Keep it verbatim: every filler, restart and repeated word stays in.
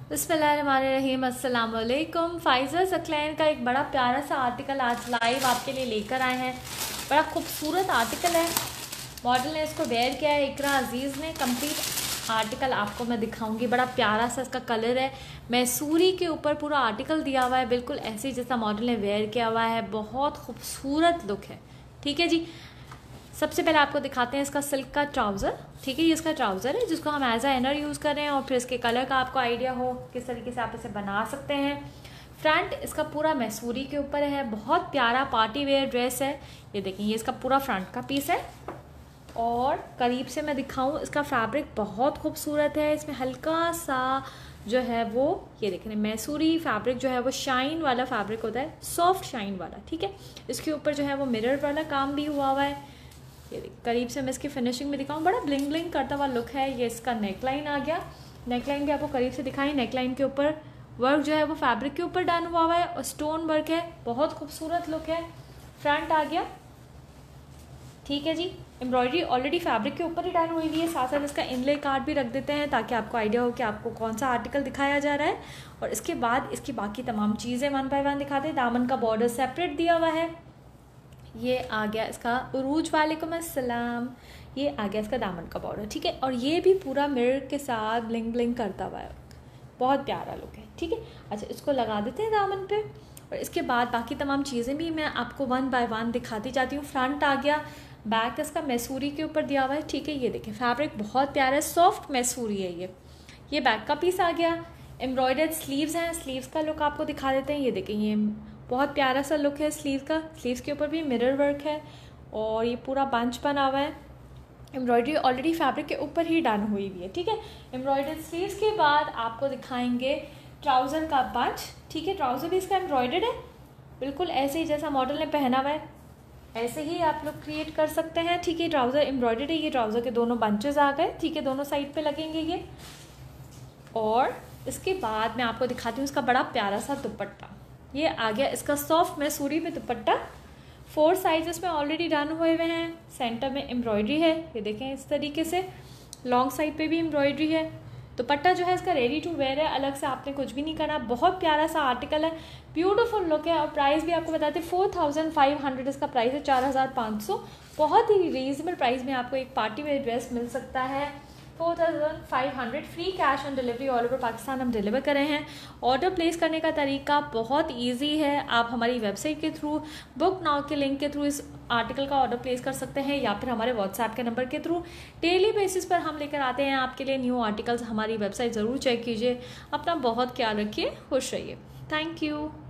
बिस्मिल्लाहिर्रहमानिर्रहीम, अस्सलाम वालेकुम। फाइज़र ज़क्लैन का एक बड़ा प्यारा सा आर्टिकल आज लाइव आपके लिए लेकर आए हैं। बड़ा खूबसूरत आर्टिकल है, मॉडल ने इसको वेयर किया है इकरा अजीज़ ने। कंप्लीट आर्टिकल आपको मैं दिखाऊंगी। बड़ा प्यारा सा इसका कलर है, मैसूरी के ऊपर पूरा आर्टिकल दिया हुआ है, बिल्कुल ऐसे ही जैसा मॉडल ने वेयर किया हुआ है। बहुत खूबसूरत लुक है। ठीक है जी, सबसे पहले आपको दिखाते हैं इसका सिल्क का ट्राउज़र। ठीक है, ये इसका ट्राउज़र है जिसको हम एज अ इनर यूज़ कर रहे हैं, और फिर इसके कलर का आपको आइडिया हो किस तरीके से आप इसे बना सकते हैं। फ्रंट इसका पूरा मैसूरी के ऊपर है, बहुत प्यारा पार्टी वेयर ड्रेस है। ये देखें, ये इसका पूरा फ्रंट का पीस है, और करीब से मैं दिखाऊं, इसका फैब्रिक बहुत खूबसूरत है। इसमें हल्का सा जो है वो, ये देखें, मैसूरी फैब्रिक जो है वो शाइन वाला फैब्रिक होता है, सॉफ्ट शाइन वाला। ठीक है, इसके ऊपर जो है वो मिरर वाला काम भी हुआ हुआ है। ये करीब से मैं इसकी फिनिशिंग में दिखाऊं, बड़ा ब्लिंग ब्लिंग करता हुआ लुक है। ये इसका नेकलाइन आ गया, नेकलाइन भी आपको करीब से दिखाएं। नेकलाइन के ऊपर वर्क जो है वो फैब्रिक के ऊपर डन हुआ हुआ है, और स्टोन वर्क है, बहुत खूबसूरत लुक है। फ्रंट आ गया, ठीक है जी। एम्ब्रॉयडरी ऑलरेडी फैब्रिक के ऊपर ही डन हुई हुई है। साथ साथ इसका इनले कार्ड भी रख देते हैं ताकि आपको आइडिया हो कि आपको कौन सा आर्टिकल दिखाया जा रहा है। और इसके बाद इसकी बाकी तमाम चीज़ें वन बाय वन दिखाते हैं। दामन का बॉर्डर सेपरेट दिया हुआ है। ये आ गया इसका उरूज, वालेकुम अस्सलाम। ये आ गया इसका दामन का बॉर्डर। ठीक है, और ये भी पूरा मिरर के साथ ब्लिंग ब्लिंग करता हुआ है, बहुत प्यारा लुक है। ठीक है, अच्छा, इसको लगा देते हैं दामन पे, और इसके बाद बाकी तमाम चीज़ें भी मैं आपको वन बाय वन दिखाती जाती हूँ। फ्रंट आ गया, बैक इसका मैसूरी के ऊपर दिया हुआ है। ठीक है, ये देखें, फैब्रिक बहुत प्यारा है, सॉफ्ट मैसूरी है ये। ये बैक का पीस आ गया। एम्ब्रॉयडर्ड स्लीव्स हैं, स्लीव्स का लुक आपको दिखा देते हैं। ये देखें, ये बहुत प्यारा सा लुक है स्लीव का। स्लीव्स के ऊपर भी मिरर वर्क है, और ये पूरा बंच बना हुआ है। एम्ब्रॉयडरी ऑलरेडी फैब्रिक के ऊपर ही डन हुई हुई है। ठीक है, एम्ब्रॉयडर्ड स्लीव्स के बाद आपको दिखाएंगे ट्राउज़र का बंच। ठीक है, ट्राउज़र भी इसका एम्ब्रॉयडर्ड है, बिल्कुल ऐसे ही जैसा मॉडल ने पहना हुआ है, ऐसे ही आप लोग क्रिएट कर सकते हैं। ठीक है, ट्राउज़र एम्ब्रॉयडर्ड है। ये ट्राउज़र के दोनों बंचेस आ गए। ठीक है, दोनों साइड पे लगेंगे ये। और इसके बाद मैं आपको दिखाती हूँ इसका बड़ा प्यारा सा दुपट्टा। ये आ गया इसका सॉफ्ट मैसूरी में दुपट्टा। फोर साइजेस में ऑलरेडी डन हुए हुए हैं। सेंटर में एम्ब्रॉयडरी है, ये देखें इस तरीके से। लॉन्ग साइड पे भी एम्ब्रॉयडरी है। दुपट्टा जो है इसका रेडी टू वेयर है, अलग से आपने कुछ भी नहीं करना। बहुत प्यारा सा आर्टिकल है, ब्यूटीफुल लुक है। और प्राइस भी आपको बताते हैं, फोर थाउजेंड फाइव हंड्रेड इसका प्राइस है, चार हज़ार पाँच सौ। बहुत ही रीजनेबल प्राइस में आपको एक पार्टी वेयर ड्रेस मिल सकता है। Four thousand five hundred free cash on delivery all over Pakistan हम डिलीवर कर रहे हैं। ऑर्डर प्लेस करने का तरीका बहुत इजी है। आप हमारी वेबसाइट के थ्रू, बुक नाउ के लिंक के थ्रू इस आर्टिकल का ऑर्डर प्लेस कर सकते हैं, या फिर हमारे व्हाट्सएप के नंबर के थ्रू। डेली बेसिस पर हम लेकर आते हैं आपके लिए न्यू आर्टिकल्स। हमारी वेबसाइट ज़रूर चेक कीजिए। अपना बहुत ख्याल रखिए, खुश रहिए। Thank you.